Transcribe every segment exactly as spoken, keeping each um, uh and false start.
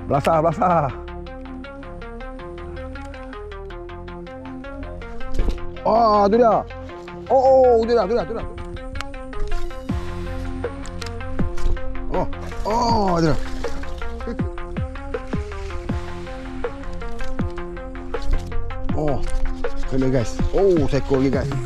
Belasah, belasah. Oh, tu dia. Oh, oh, tu dia, tu dia, tu dia. Oh, oh, tu dia. Oh, kena guys. Oh, seekor lagi guys.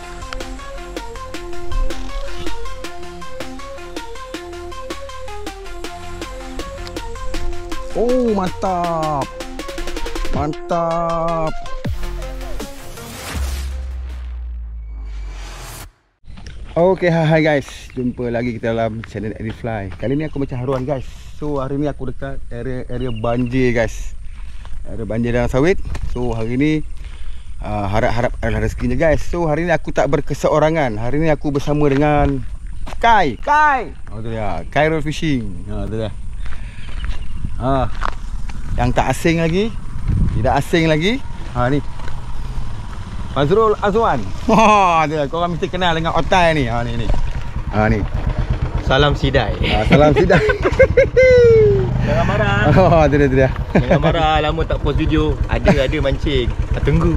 Oh, mantap. Mantap. Okay, hai guys. Jumpa lagi kita dalam channel Edifly. Kali ni aku macam haruan guys. So, hari ni aku dekat area-area banjir guys. Area banjir dalam sawit. So, hari ni uh, harap-harap adalah rezekinya guys. So, hari ni aku tak berkeseorangan. Hari ni aku bersama dengan Kai. Kai. Oh, tu dia. Kai Roll Fishing. Ha, tu dia. Ha. Yang tak asing lagi, tidak asing lagi. Ha ni. Fazrul Azwan. Ha dia, korang mesti kenal dengan otai ni. Ha ni ni. Ha ni. Salam sidai. Ha, salam sidai. Jangan marah. Oh, tu dia tu dia. Jangan marah, lama tak post video. Ada ada mancing. Ah, tunggu.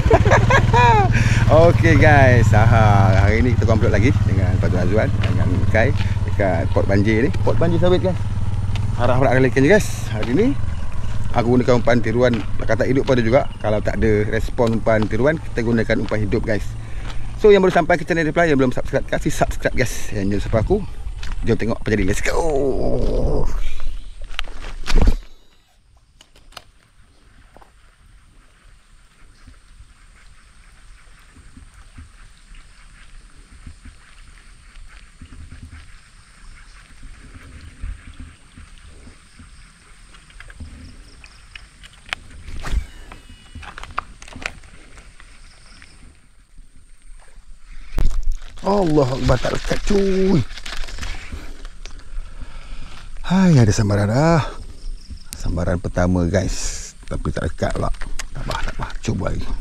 Okey guys. Ha, hari ni kita komplot lagi dengan Fazrul Azwan dengan Kai dekat pot banjir ni. Pot banjir sawit guys. Harap-harap ada ikan je guys. Hari ni aku gunakan umpan tiruan kata hidup pada juga. Kalau tak ada respon umpan tiruan, kita gunakan umpan hidup guys. So yang baru sampai ke channel Edifly, yang belum subscribe, kasih subscribe guys. Yang jangan sampai aku, jom tengok apa jadi. Let's go. Allah Akbar, tak lekat cuy. Hai, ada sambaran dah. Sambaran pertama guys. Tapi tak lekat pula. Tak apa, tak apa. Cuba lagi.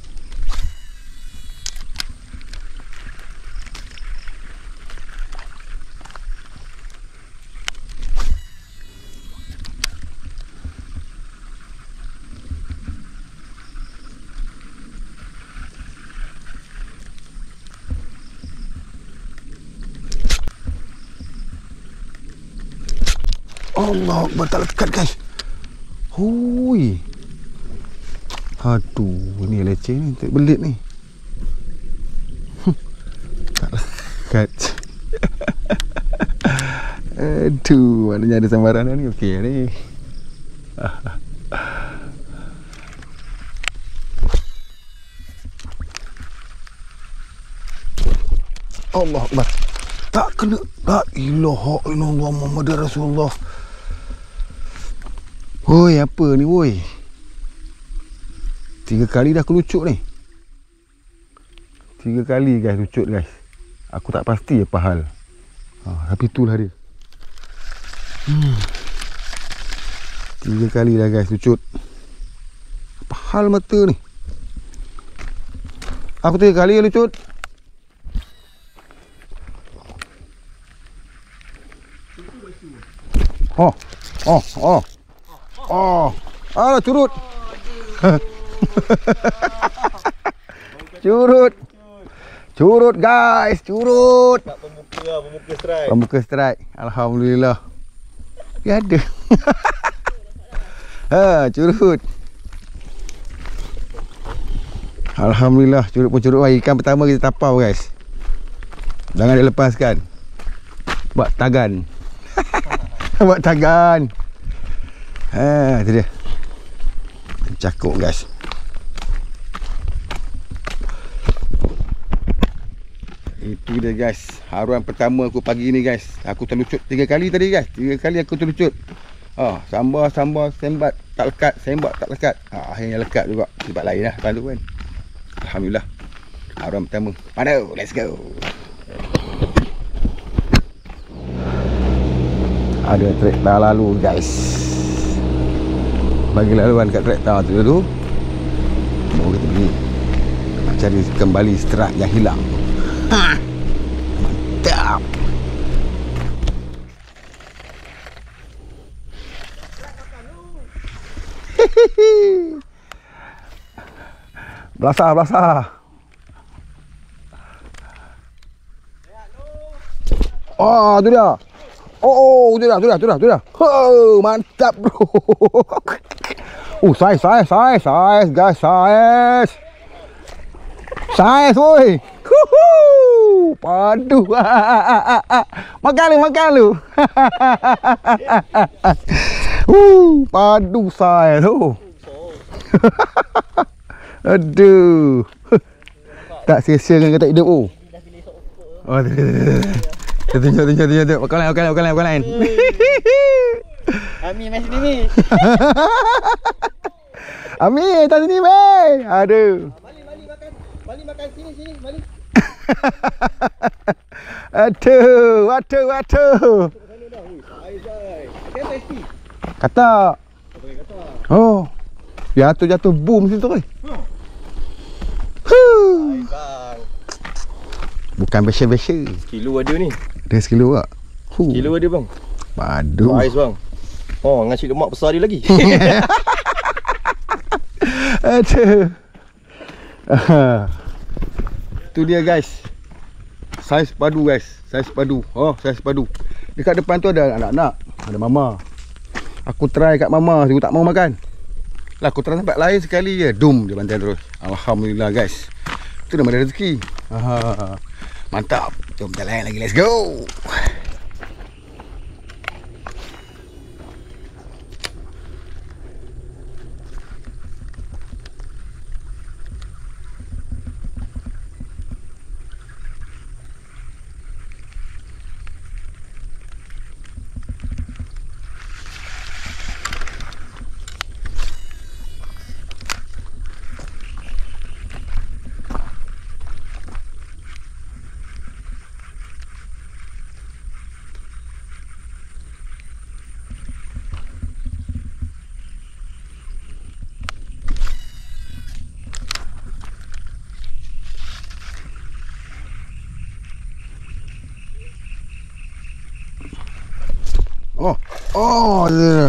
Allah Akbar, tak lekat guys. Hui. Aduh, ni leceh ni, tak belit ni. Tak lekat. Aduh, maknanya ada sambaran ni. Okey ni. Allah Akbar. Tak kena. La ilaha illallah Muhammadur Rasulullah. Woi, apa ni woi? Tiga kali dah aku lucuk ni. Tiga kali guys lucut guys. Aku tak pasti apa hal. Ha, tapi itulah dia. Hmm. Tiga kali dah guys lucut. Apa hal mata ni? Aku tiga kali lucut. Oh, oh, oh. Oh, alah curut. Curut. Curut guys, curut. Tak pembuka lah, pembuka strike. Pembuka strike. Alhamdulillah. Dia ada. Ha, curut. Alhamdulillah, curut pun curut. Wah, ikan pertama kita tapau guys. Jangan dilepaskan. Buat tagan. Buat tagan. Ha, tu dia. Cakuk guys. Itu dia guys. Haruan pertama aku pagi ni guys. Aku terlucut tiga kali tadi guys. Tiga kali aku terlucut. Ah, sambar sambar sembat tak lekat, sembat tak lekat. Ah, akhirnya lekat juga. Sebab lain lah tuan tu kan. Alhamdulillah. Haruan pertama. Mano, let's go. Ada trekta lalu guys. Bagi laluan kat trekta tu dulu. Baru kita pergi nak cari kembali strike yang hilang. Ha! Mantap. Belasah, belasah. Oh, tu dia. Oh, tu dia, tu dia, tu dia, tu dia. Oh, mantap bro. Oh, saiz, saiz, saiz, saiz guys, saiz. Saiz, woi. Huhu. Padu. Makan lu, makan lu. Uh, padu saiz tu. Aduh. Tak sia-sia dengan kata hidup tu. Oh, tunjuk, tunjuk, tunjuk, tunjuk. Makan lain, makan lain, makan lain, makan lain. Ami mai sini ni. Ami, tak sini, weh. Aduh. Mali, mali makan. Mali makan sini, sini, mali. Aduh, aduh, aduh. Kan tasty. Kata. Kata. Oh. Jatuh-jatuh boom situ oi. Hmm. Huh. Bang. Bukan biasa-biasa. Kilo ada ni. Ada sekilo tak? Huh. Kilo ada bang. Padu. Ais bang. Oh, dengan cik lemak besar dia lagi. Aduh. Tu dia guys. Saiz padu guys. Saiz padu. Oh, saiz padu. Dekat depan tu ada anak-anak. Ada mama. Aku try kat mama, dia tak mau makan. Lah aku try tempat lain sekali je. Dum dia bantai terus. Alhamdulillah guys. Tu nama dia rezeki. Aha. Mantap. Jom jalan lagi. Let's go. Oh, oh, dia.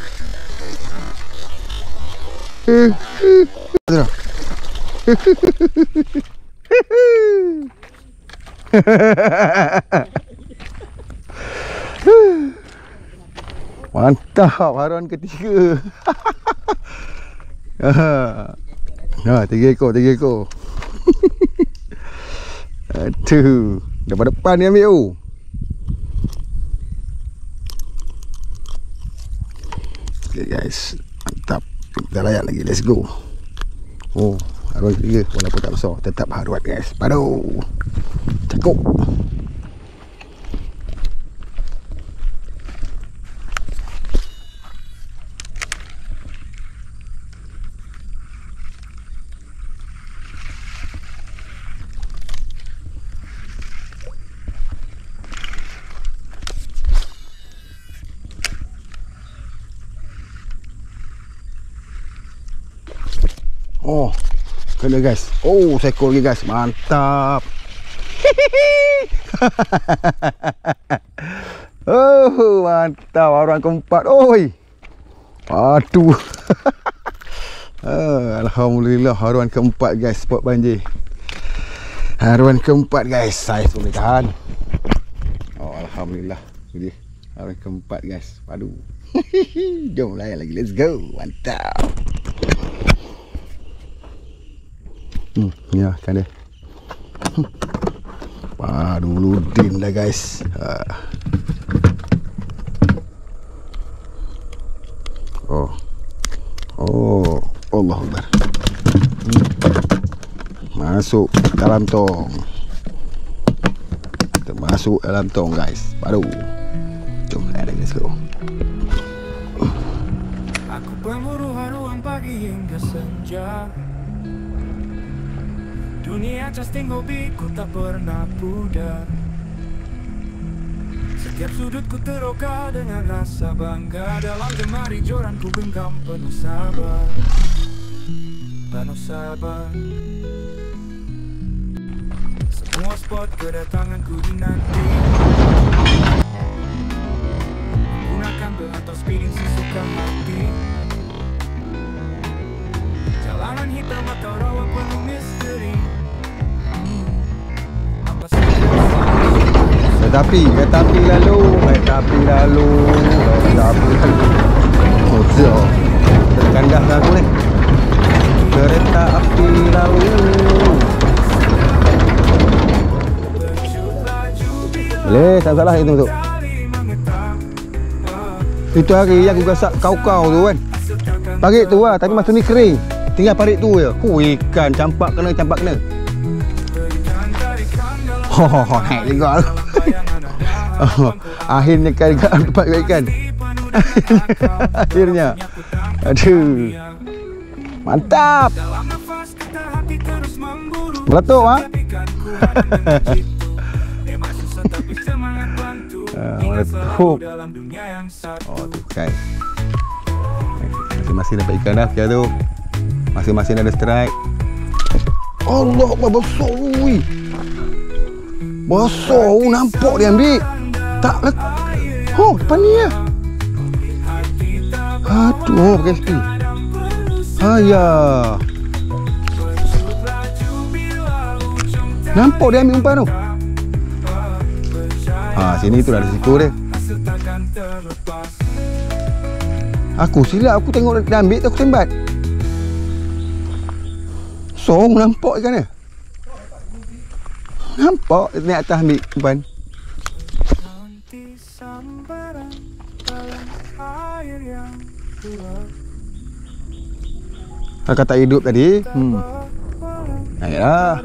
Eh, dia. Mantap, haruan ketiga. Ha, tiga ekor, tiga ekor. Aduh, depan depan ni ambil tu. Okay guys, mantap. Kita layak lagi, let's go. Oh, haruan ketiga walaupun tak besar, tetap haruan guys. Padu. Cakap. Oh, kena guys. Oh, seekor lagi guys. Mantap. Oh, mantap. Haruan keempat. Oi. Aduh. Alhamdulillah haruan keempat guys, spot banjir. Haruan keempat guys. Saiz boleh tahan. Oh, alhamdulillah. Ini haruan keempat guys. Padu. Jom layan lagi. Let's go. Mantap. Hmm, ya kan dia. Padu ludin lah guys. Ha. Oh. Oh, Allah Akbar. Hmm. Masuk dalam tong. Termasuk dalam tong guys. Padu. Jom lagi, let's go. Aku pemburu haruan pagi hingga senja. Dunia casting hobiku tak pernah pudar. Setiap sudutku teroka dengan rasa bangga. Dalam lemari joranku genggam penuh sabar. Penuh sabar. Semua spot kedatanganku dinanti. Menggunakan belantos speeding sesuka hati. Bayangan hitam atau rawa penuh misteri. Hmm, apa saja. Tetapi, tetapi lalu, tetapi lalu, tetapi lalu. Oh, siap. Terkandah aku ni. Kereta api lalu. Boleh, tak salah itu tu. Itu hari yang aku gasak kau-kau tu kan. Parit tu lah, tapi masa ni kering. Tinggal parit tu je. Hu, ikan campak kena, campak kena. Ho ho ho, naik juga tu. Oh, akhirnya kan dapat ikan. Akhirnya. Aduh. Mantap. Meletup ah. Uh, meletup. Oh tu guys. Masing-masing dapat ikan dah kira tu. Masing-masing ada strike. Allah, besar ui. Besar, nampak dia ambil. Tak let. Oh, depan ni ya. Aduh, pakai speed. Ayah. Nampak dia ambil umpan tu. Ha, sini tu dah ada siku dia. Aku silap, aku tengok dia ambil tu aku sembat. So, nampak ikan dia. Nampak dia naik atas ambil umpan. Kakak tak hidup tadi. Hmm. Naiklah.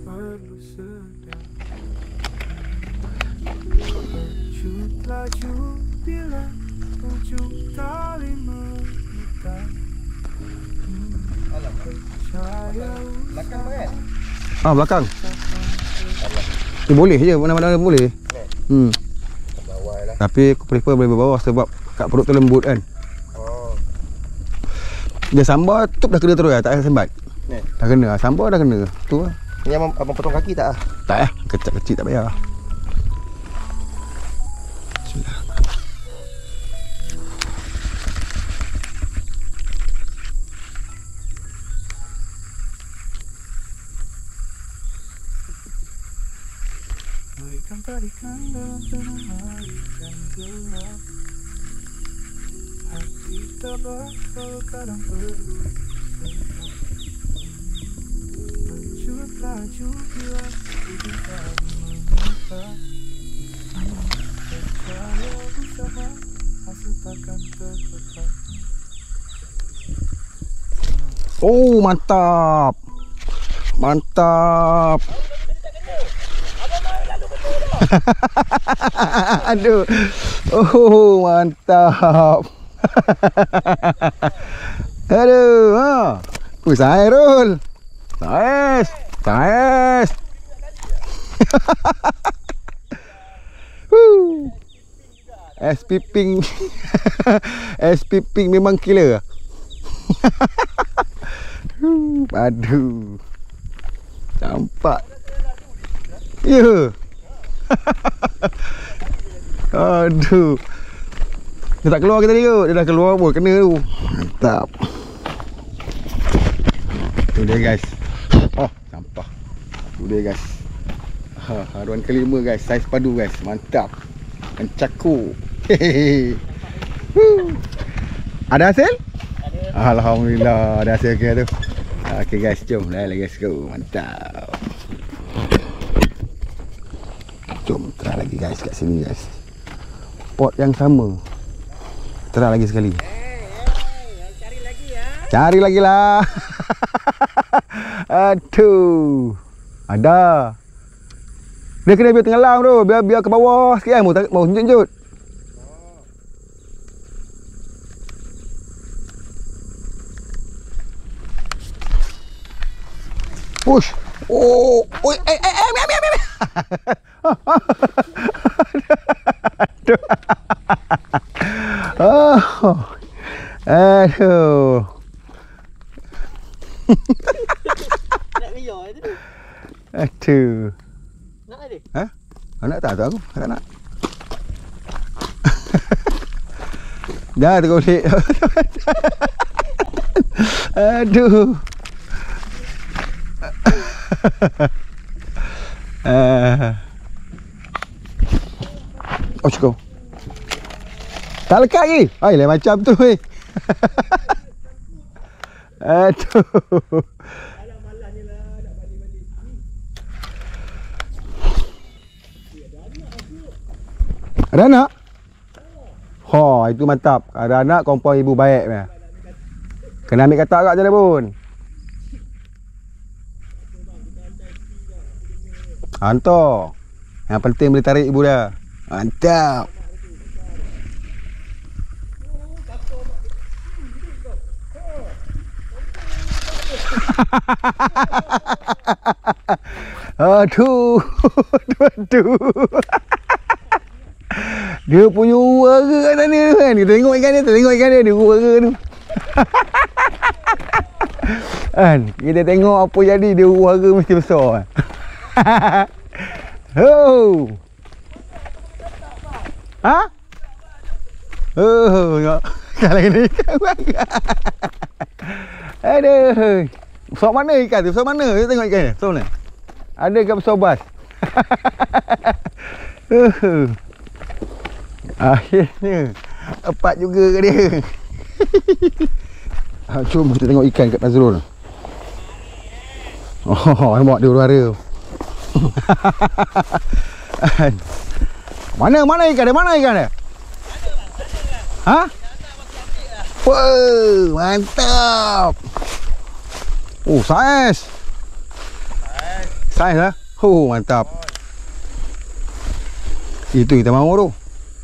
Belakang kan? Ah, belakang. Dia boleh je, mana-mana boleh. Hmm. Bawah lah. Tapi aku prefer boleh bawah sebab kat perut tu lembut kan. Oh. Dia sambar tup dah kena terus lah, tak payah sembat. Ni. Dah kena, sambar dah kena. Tu lah. Ni abang, abang potong kaki tak ah? Tak eh, kecil-kecil tak payah. Tarikan dalam tenang hari dan gelap. Hati tabah kalau kadang perlu. Lanjut laju bila ku bisa meminta. Percaya bersama hasil takkan terlepas. Oh, mantap. Mantap. Aduh. Oh, mantap. Aduh, ha. Kuih Sairul. Saiz. Saiz. S P Ping. S P Ping memang killer. Aduh. Campak. Ya. Yeah. Aduh. Dia tak keluar ke tadi ke? Dia dah keluar pun, kena tu. Mantap. Tu dia guys. Oh, sampah. Tu dia guys. Ha, haruan kelima guys, saiz padu guys. Mantap. Mencaku. Hehehe. Ada hasil? Ada. Alhamdulillah ada hasil ke tu. Okey guys, jom lah let's go. Mantap. Jom try lagi guys kat sini guys. Pot yang sama. Try lagi sekali. Eh, hey, cari lagi ya. Cari lagi lah. Aduh. Ada. Dia kena biar tenggelam tu, biar biar ke bawah sikit kan, mau mau junjut. Push. Oh, oi, eh, eh, eh, eh, eh, eh. Oh, aduh. Nak riak tu. Aduh. Nak ada? Ha? Nak tak tu aku? Tak nak. Dah tergolek. Aduh. uh. Oh cukup. Tak lekat lagi. Ai lain macam tu weh. Aduh. Ada anak? Ha, itu mantap. Ada anak kompon ibu baik punya. Kena ambil katak kat je pun. Hantar. Yang penting boleh tarik ibu dah. Mantap. Aduh. Aduh. Dia punya warga kat sana kan. Kita tengok ikan dia, kita tengok ikan dia, dia warga tu. Kan, kita tengok apa jadi, dia warga mesti besar. Oh. Ha? Oh, tengok. Kalau ini ikan warga. Aduh. Besar mana ikan tu? Besar mana? Kita tengok ikan dia. Besar mana? Ada ke besar bas? Uh. Akhirnya dapat juga ke dia. Ha, jom kita tengok ikan kat Nazrul. Oh, nampak dia berwarna. Mana mana ikan dia? Mana ikan dia? Ha? Wow, mantap. Oh, saiz. Saiz lah. Oh, mantap. Itu kita mahu tu.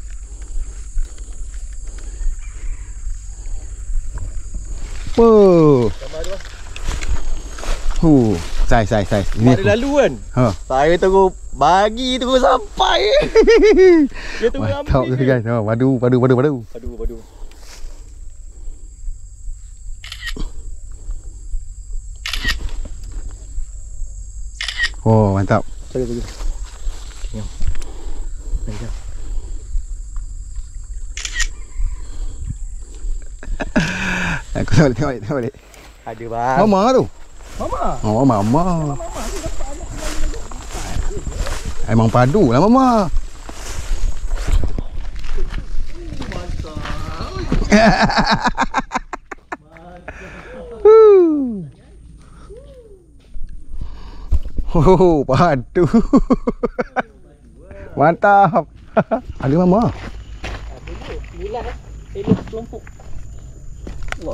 Oh. Huh, saiz saiz saiz. Ini ada lalu kan? Ha. Saya terus bagi terus sampai. Dia terus mantap ambil. tu guys. Ha, padu padu padu padu. Padu padu. Oh, mantap. Sorry sorry. Tengok. Tengok. Aku tengok tengok balik, tengok balik. Ada bang. Mama tu. Mama. Oh, mama. Emang padu lah mama. Oh, padu. Mantap. Ada mama. Bulan eh. Elok kelompok. Wah.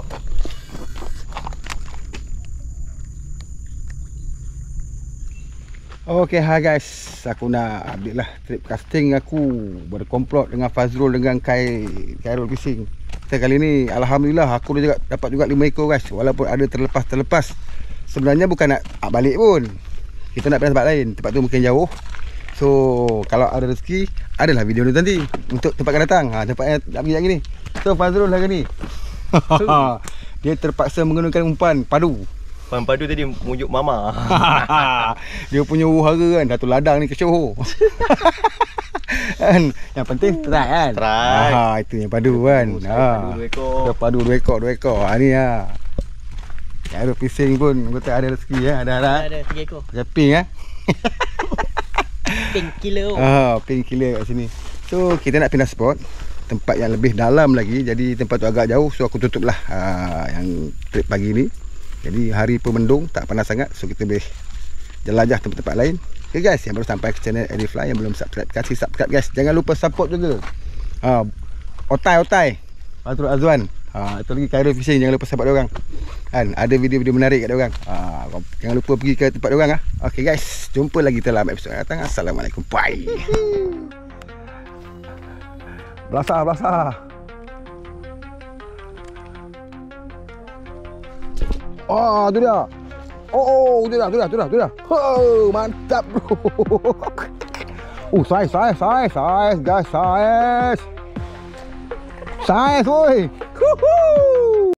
Okay, hi guys. Aku nak update lah trip casting aku berkomplot dengan Fazrul dengan Kai Khairul Fishing. Kita kali ni alhamdulillah aku juga dapat juga lima ekor guys. Walaupun ada terlepas-terlepas. Sebenarnya bukan nak balik pun. Kita nak pergi tempat lain. Tempat tu mungkin jauh. So, kalau ada rezeki, adalah video ni nanti untuk tempat akan datang. Ha, tempat yang nak pergi lagi ni. So, Fazrul hari ni. Dia terpaksa menggunakan umpan padu. Umpan padu tadi mujuk mama. Dia punya uhara kan, satu ladang ni kecoh. Kan, yang penting try kan. Try. Ha, itu yang padu kan. Oh, Ha. padu dua ekor. Dia padu dua ekor, dua ekor. Ha ni ha. Khairul Fishing pun kata ada rezeki ya, ada ada. Ada tiga ekor. Macam pink eh. Pink kilo. Ah, pink killer kat sini. So, kita nak pindah spot. Tempat yang lebih dalam lagi. Jadi tempat tu agak jauh. So, aku tutup lah uh, yang trip pagi ni. Jadi hari pun mendung, tak panas sangat. So, kita boleh jelajah tempat-tempat lain. Okay guys, yang baru sampai ke channel Edifly, yang belum subscribe, kasih subscribe guys. Jangan lupa support juga. Ha, Otai Otai Fatrul Azwan. Ha, itu lagi Khairul Fishing, jangan lupa support dia orang. Kan, ada video-video menarik kat dia orang. Ha, jangan lupa pergi ke tempat dia orang ah. Okay guys, jumpa lagi dalam episod yang datang. Assalamualaikum. Bye. Belasah, belasah. Oh, tu dia. Oh, oh, tu dia, tu dia, tu dia, tu dia. Oh, mantap bro. Oh, saiz, saiz, saiz, saiz, guys, saiz. Saiz, woi. Huhu.